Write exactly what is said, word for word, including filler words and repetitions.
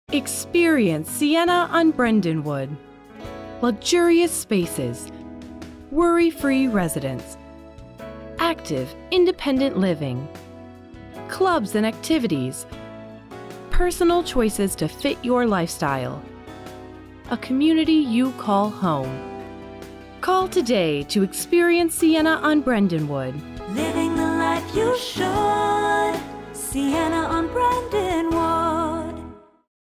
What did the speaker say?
Experience Siena on Brendanwood. Luxurious spaces, worry-free residence, active, independent living, clubs and activities, personal choices to fit your lifestyle, a community you call home. Call today to experience Siena on Brendanwood. Living the life you should. Siena on Brendanwood.